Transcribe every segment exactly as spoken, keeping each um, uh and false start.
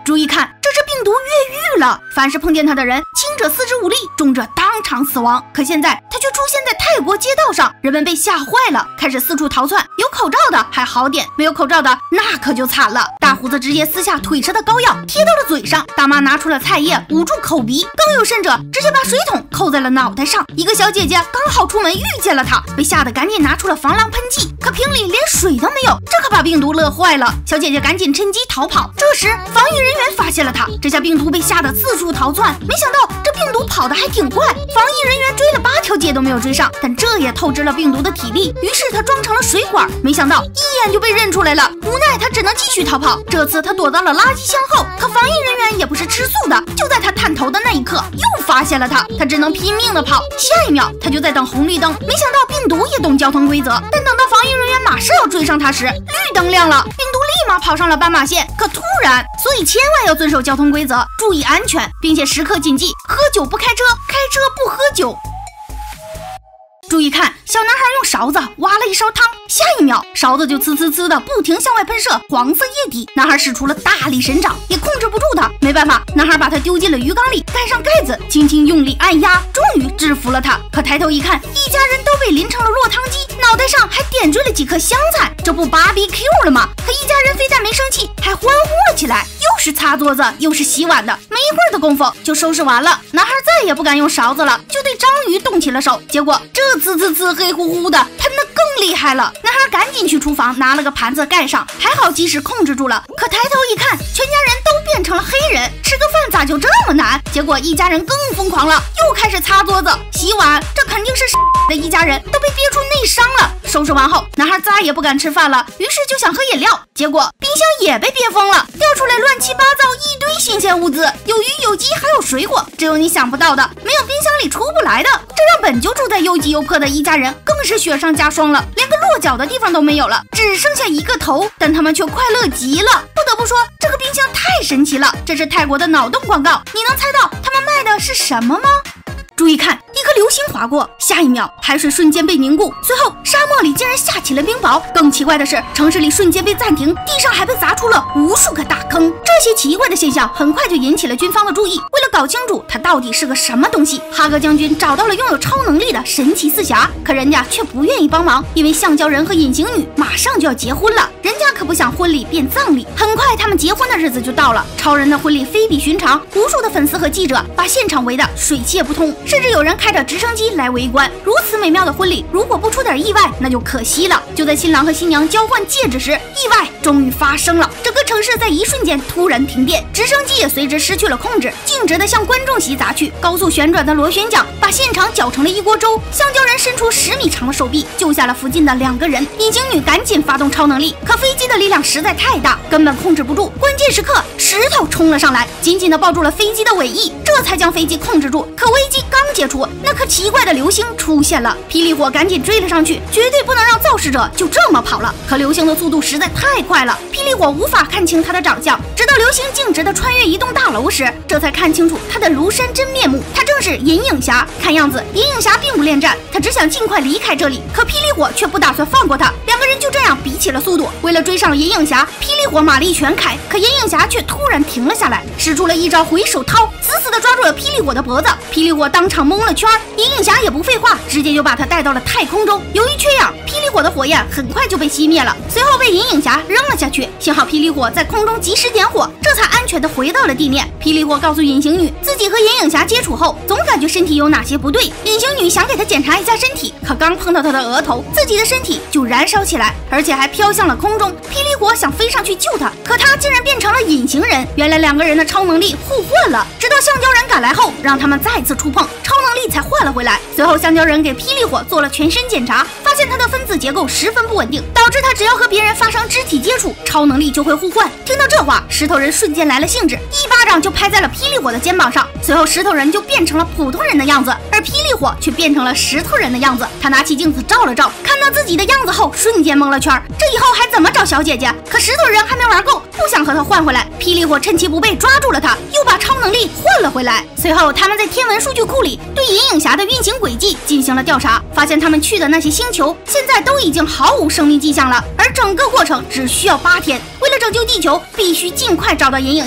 注意看，这只病毒越狱了，凡是碰见它的人，轻者四肢无力，重者当场死亡。可现在它却出现在泰国街道上，人们被吓坏了，开始四处逃窜。有口罩的还好点，没有口罩的那可就惨了。大胡子直接撕下腿上的膏药贴到了嘴上，大妈拿出了菜叶捂住口鼻，更有甚者直接把水桶扣在了脑袋上。一个小姐姐刚好出门遇见了他，被吓得赶紧拿出了防狼喷剂，可瓶里连水都没有，这可把病毒乐坏了。小姐姐赶紧趁机逃跑，这时防疫人员发现了她，这下病毒被吓得四处逃窜。没想到这病毒跑得还挺快，防疫人员追了八条街都没有追上，但这也透支了病毒的体力，于是他装成了水管，没想到一眼就被认出来了，无奈他只能继续逃跑。这次他躲到了垃圾箱后，可防疫人员也不是吃素的，就在他探头的那一刻又发现了他，他只能拼命的跑。下一秒他就在等红绿灯，没想到病毒也懂交通规则，但等到防疫人员马上要追上他时，绿灯亮了，病毒立马跑上了斑马线。可突然，所以千万要遵守交通规则，注意安全，并且时刻谨记喝酒不开车，开车不喝酒。注意看，小男孩用勺子挖了一勺汤，下一秒勺子就呲呲呲的不停向外喷射黄色液体。男孩使出了大力神掌，也控制不住他，没办法，男孩把他丢进了鱼缸里，盖上盖子，轻轻用力按压，终于制服了他。可抬头一看，一家人都被淋成了落汤鸡，脑袋上还点缀了几颗香菜，这不 B B Q 了吗？可一家人非但没生气，还欢呼了起来，又是擦桌子又是洗碗的，没一会儿的功夫就收拾完了。男孩再也不敢用勺子了，就对章鱼动起了手，结果这呲呲呲黑乎乎的，喷得更厉害了。男孩赶紧去厨房拿了个盘子盖上，还好及时控制住了。可抬头一看，全家人都变成了黑人，吃个饭咋就这么难？结果一家人更疯狂了，又开始擦桌子洗碗，这肯定是的一家人都被憋出内伤了。收拾完后，男孩再也不敢吃饭了，于是就想喝饮料，结果冰箱也被憋疯了，掉出来乱七八糟一堆新鲜物资，有鱼有鸡还有水果，只有你想不到的，没有冰箱里出不来的，这让本就住在又急又破的一家人更是雪上加霜了，连个落脚的地方都没有了，只剩下一个头，但他们却快乐极了。不得不说，这个冰箱太神奇了，这是泰国的脑洞广告，你能猜到他们卖的是什么吗？注意看，一颗流星划过，下一秒海水瞬间被凝固，随后沙漠里竟然下起了冰雹。更奇怪的是，城市里瞬间被暂停，地上还被砸出了无数个大坑。这些奇怪的现象很快就引起了军方的注意。为了搞清楚它到底是个什么东西，哈格将军找到了拥有超能力的神奇四侠，可人家却不愿意帮忙，因为橡胶人和隐形女马上就要结婚了，人家可不想婚礼变葬礼。很快他们结婚的日子就到了，超人的婚礼非比寻常，无数的粉丝和记者把现场围得水泄不通，甚至有人开着直升机来围观。如此美妙的婚礼，如果不出点意外，那就可惜了。就在新郎和新娘交换戒指时，意外终于发生了，整个城市在一瞬间突然停电，直升机也随之失去了控制，径直的向观众席砸去。高速旋转的螺旋桨把现场搅成了一锅粥。橡胶人伸出十米长的手臂，救下了附近的两个人。隐形女赶紧发动超能力，可飞机的力量实在太大，根本控制不住。关键时刻，石头冲了上来，紧紧的抱住了飞机的尾翼，这才将飞机控制住。可危机刚解除，那颗奇怪的流星出现了，霹雳火赶紧追了上去，绝对不能让造势者就这么跑了。可流星的速度实在太快了，霹雳火无法看清他的长相，直到流星径直的穿越一栋大楼时，这才看清楚他的庐山真面目，他正是银影侠。看样子银影侠并不恋战，他只想尽快离开这里，可霹雳火却不打算放过他，两个人就这样比起了速度。为了追上银影侠，霹雳火马力全开，可银影侠却突然停了下来，使出了一招回手掏，死死的抓住了霹雳火的脖子。霹雳火当场蒙了圈，银影侠也不废话，直接就把他带到了太空中。由于缺氧，霹雳火的火焰很快就被熄灭了，随后被银影侠扔了下去。幸好霹雳火在空中及时点火，这才安全的回到了地面。霹雳火告诉隐形女，自己和银影侠接触后，总感觉身体有哪些不对。隐形女想给他检查一下身体，可刚碰到他的额头，自己的身体就燃烧起来，而且还飘向了空中。霹雳火想飞上去救他，可他竟然变成了隐形人。原来两个人的超能力互换了，直到橡胶人赶来后，让他们再次触碰，超能力才换了回来。随后橡胶人给霹雳火做了全身检查，发现他的分子结构十分不稳定，导致他只要和别人发生肢体接触，超能力就会互换。听到这话，石头人瞬间来了兴致，一巴掌就拍在了霹雳火的肩膀上。随后石头人就变成了普通人的样子，而霹雳火却变成了石头人的样子。他拿起镜子照了照，看到自己的样子后，瞬间蒙了圈，这以后还怎么找小姐姐？可石头人还没玩够，不想和他换回来。霹雳火趁其不备抓住了他，又把超能力换了回来。随后他们在天文数据库里对银影侠的运行轨迹进行了调查，发现他们去的那些星球现在都已经毫无生命迹象了，而整个过程只需要八天。为了拯救地球，必须尽快找到银影侠。他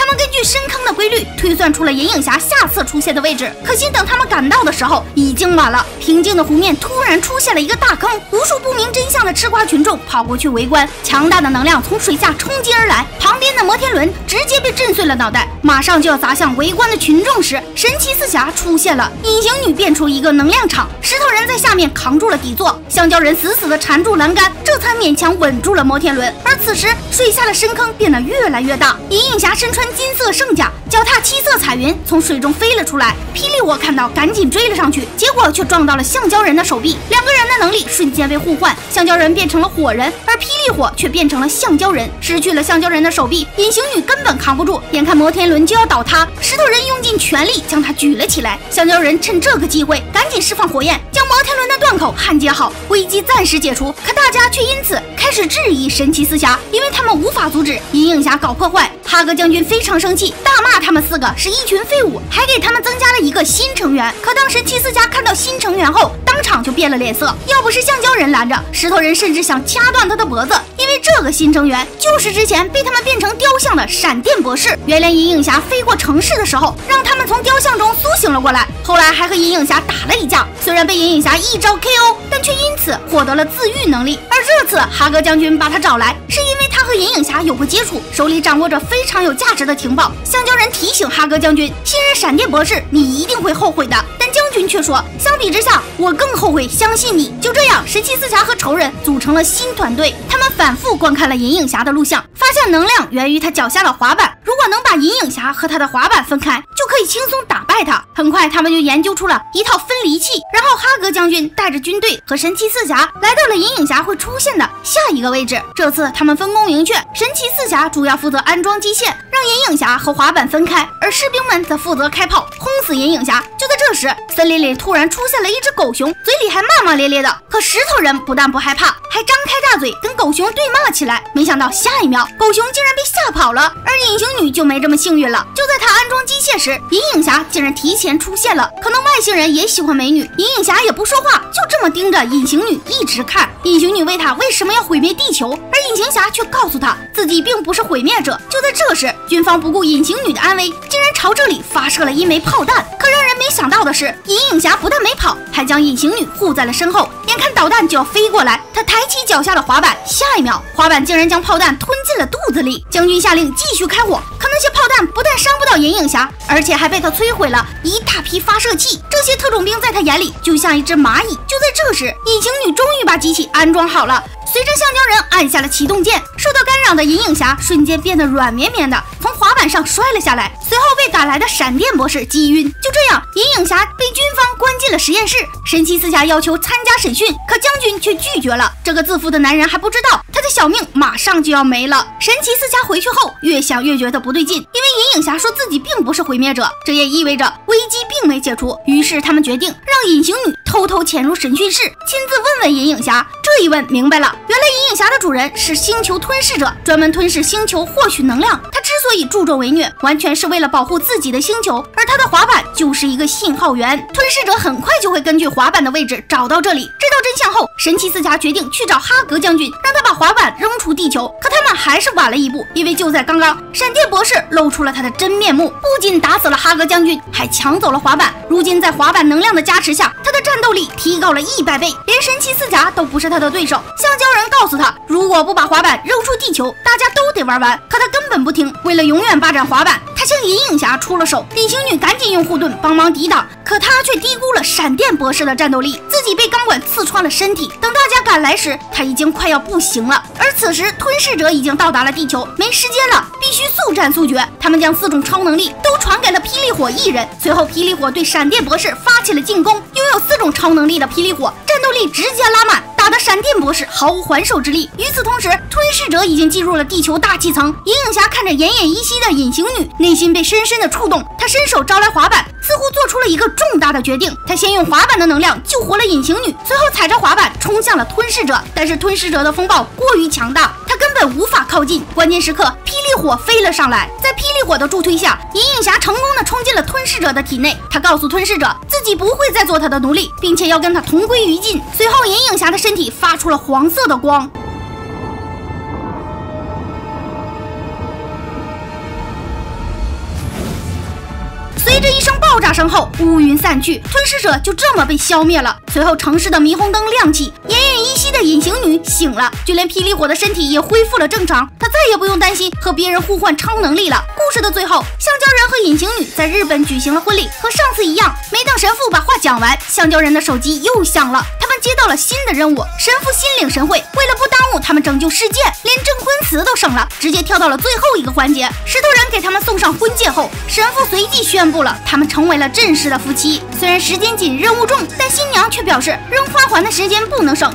他们根据深坑的规律推算出了银影侠下次出现的位置。可惜等他们赶到的时候，已经晚了。平静的湖面突然出现了一个大坑，无数不明真相的吃瓜群众跑过去围观。强大的能量从水下冲击而来，旁边的摩天轮直接被震碎了脑袋，马上就要砸向围观的群众时，神奇四侠出现了。隐形女变出一个能量场，石头人在下面扛住了底座，香蕉人死死地缠住栏杆，这才勉强稳住了摩天轮。而此时水下的深坑变得越来越大，银影侠身穿金色圣甲，脚踏七色彩云，从水中飞了出来。霹雳火看到，赶紧追了上去，结果却撞到了橡胶人的手臂，两个人的能力瞬间被互换，橡胶人变成了火人，而霹雳火却变成了橡胶人。失去了橡胶人的手臂，隐形女根本扛不住，眼看摩天轮就要倒塌，石头人用尽全力将它举了起来。橡胶人趁这个机会赶紧释放火焰，将摩天轮的断口焊接好，危机暂时解除。可大家却因此开始质疑神奇四侠，因为他们无法阻止银影侠搞破坏。哈格将军非常生气，大骂他们四个是一群废物，还给他们增加了一个新成员。可当神奇四侠看到新成员后，当场就变了脸色。要不是橡胶人拦着，石头人甚至想掐断他的脖子，因为这个新成员就是之前被他们变成雕像的闪电博士。原来银影侠飞过城市的时候，让他们从雕像中苏醒了过来，后来还和银影侠打了一架，虽然被银影侠一招 K O， 但却因此获得了自愈能力。而这次哈格将军把他找来，是因为他和银影侠有过接触，手里掌握着非常有价值的情报。橡胶人提醒哈格将军，信任闪电博士，你一定会后悔的。但将军却说，相比之下，我更后悔相信你。就这样，神奇四侠和仇人组成了新团队。他们反复观看了银影侠的录像，发现能量源于他脚下的滑板。如果能把银影侠和他的滑板分开，就可以轻松打败他。很快，他们就研究出了一套分离器。然后，哈格将军带着军队和神奇四侠来到了银影侠会出现的下一个位置。这次他们分工明确，神奇四侠主要负责安装基线，让银影侠和滑板分开，而士兵们则负责开炮，轰死银影侠。就在这时，森林里突然出现了一只狗熊，嘴里还骂骂咧咧的。可石头人不但不害怕，还张开大嘴跟狗熊对骂起来。没想到下一秒，狗熊竟然被吓跑了，而隐形女就没这么幸运了。就在她安装机械时，银影侠竟然提前出现了。可能外星人也喜欢美女，银影侠也不说话，就这么盯着隐形女一直看。隐形女问他为什么要毁灭地球，而隐形侠却告诉他自己并不是毁灭者。就在这时，军方不顾隐形女的安危，竟然朝这里发射了一枚炮弹。可让人没想到的是，银影侠不但没跑，还将隐形女护在了身后。眼看导弹就要飞过来，他抬起脚下的滑板，下一秒滑板竟然将炮弹吞进了肚子里。将军下令继续开火，可那些炮弹不但伤不到银影侠，而且还被他摧毁了一大批发射器。这些特种兵在他眼里就像一只蚂蚁。就在这时，隐形女终于把机器安装好了。随着橡胶人按下了启动键，受到干扰的银影侠瞬间变得软绵绵的，从滑板上摔了下来。随后被赶来的闪电博士击晕。就这样，银影侠被军方关进了实验室。神奇四侠要求参加审讯，可将军却拒绝了。这个自负的男人还不知道，他的小命马上就要没了。神奇四侠回去后，越想越觉得不对劲，因为银影侠说自己并不是毁灭者，这也意味着危机并没解除。于是他们决定让隐形女偷偷潜入审讯室，亲自问问银影侠。这一问明白了，原来银影侠的主人是星球吞噬者，专门吞噬星球获取能量。他之所以助纣为虐，完全是为了保护自己的星球，而他的滑板就是一个信号源。吞噬者很快就会根据滑板的位置找到这里。知道真相后，神奇四侠决定去找哈格将军，让他把滑板扔出地球。可他们还是晚了一步，因为就在刚刚，闪电博士露出了他的真面目，不仅打死了哈格将军，还抢走了滑板。如今在滑板能量的加持下，他的战斗力提高了一百倍，连神奇四侠都不是他的对手。橡胶人告诉他，如果不把滑板扔出地球，大家都得玩完。可他根本不听，为了永远霸占滑板，他向银影侠出了手。隐形女赶紧用护盾帮忙抵挡，可他却低估了闪电博士的战斗力，自己被钢管刺穿了身体。等大家赶来时，他已经快要不行了。而此时吞噬者已经到达了地球，没时间了，必须速战速决。他们将四种超能力都传给了霹雳火一人。随后霹雳火对闪电博士发起了进攻，拥有四种超能力的霹雳火战斗力直接拉满，打得闪电博士毫无还手之力。与此同时，吞噬者已经进入了地球大气层。银影侠看着奄奄一息的隐形女，内心被深深的触动。他伸手招来滑板，似乎做出了一个重大的决定。他先用滑板的能量救活了隐形女，随后踩着滑板冲向了吞噬者。但是吞噬者的风暴过于强大，他根本无法靠近。关键时刻，霹雳火飞了上来，在霹雳火的助推下，银影侠成功的冲进了吞噬者的体内。他告诉吞噬者自己不会再做他的奴隶，并且要跟他同归于尽。随后，银影侠的身体发出了黄色的光。 随着一声爆炸声后，乌云散去，吞噬者就这么被消灭了。随后城市的霓虹灯亮起，奄奄一息的隐形女醒了，就连霹雳火的身体也恢复了正常，她再也不用担心和别人互换超能力了。故事的最后，橡胶人和隐形女在日本举行了婚礼，和上次一样，没等神父把话讲完，橡胶人的手机又响了，他们接到了新的任务，神父心领神会，为了不耽误他们拯救世界，连证婚词都省了，直接跳到了最后一个环节。石头人给他们送上婚戒后，神父随即宣布了他们成为了正式的夫妻。虽然时间紧，任务重，但新娘却表示扔花环的时间不能省。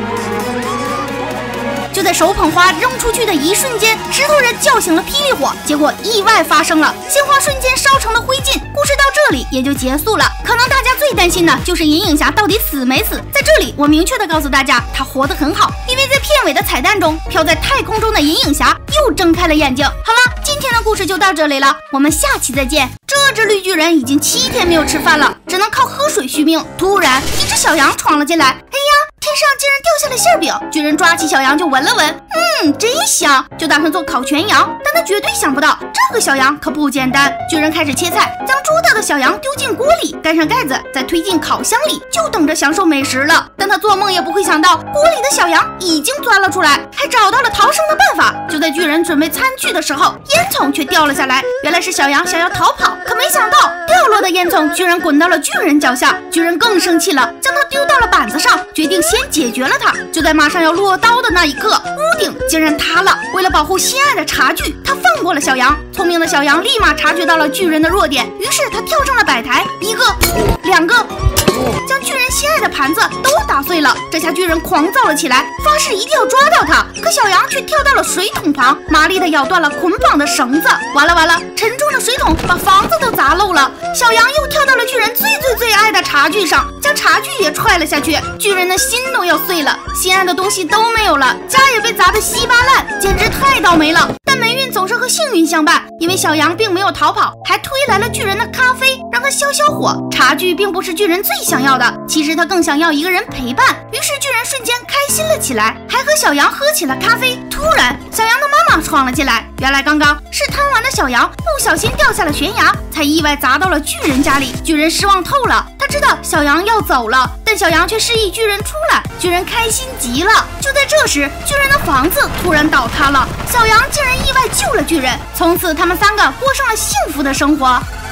就在手捧花扔出去的一瞬间，石头人叫醒了霹雳火，结果意外发生了，鲜花瞬间烧成了灰烬。故事到这里也就结束了。可能大家最担心的就是银影侠到底死没死，在这里我明确的告诉大家，他活得很好，因为在片尾的彩蛋中，飘在太空中的银影侠又睁开了眼睛。好了，今天的故事就到这里了，我们下期再见。这只绿巨人已经七天没有吃饭了，只能靠喝水续命。突然，一只小羊闯了进来，哎呀，天上竟然掉下了馅饼！巨人抓起小羊就闻了闻，嗯，真香，就打算做烤全羊。但他绝对想不到，这个小羊可不简单。巨人开始切菜，将猪大的小羊丢进锅里，盖上盖子，再推进烤箱里，就等着享受美食了。但他做梦也不会想到，锅里的小羊已经钻了出来，还找到了逃生的办法。就在巨人准备餐具的时候，烟囱却掉了下来，原来是小羊想要逃跑，可没想到掉落的烟囱居然滚到了巨人脚下。巨人更生气了，将它丢到了板子上，决定先解决了它。就在马上要落刀的那一刻，屋顶竟然塌了。为了保护心爱的茶具，他放过了小羊。聪明的小羊立马察觉到了巨人的弱点，于是他跳上了摆台，一个两个将巨人心爱的盘子都打碎了。这下巨人狂躁了起来，发誓一定要抓到他。可小羊却跳到了水桶旁，麻利的咬断了捆绑的绳子。完了完了，沉重的水桶把房子都砸漏了。小羊又跳到了巨人最最最爱的茶具上，将茶具也踹了下去。巨人的心都要碎了，心爱的东西都没有了，家也被砸得稀巴烂，简直太倒霉了。但霉运总是和幸运相伴，因为小羊并没有逃跑，还推来了巨人的咖啡，让他消消火。茶具并不是巨人最想要的，其实他更想要一个人陪伴。于是巨人瞬间开心了起来，还和小羊喝起了咖啡。突然，小羊的妈妈闯了进来，原来刚刚是贪玩的小羊不小心掉下了悬崖，才意外砸到了巨人家里。巨人失望透了，他知道小羊要走了，但小羊却示意巨人出来。巨人开心极了。就在这时，巨人的房子突然倒塌了，小羊竟然意外救了巨人。从此他们三个过上了幸福的生活。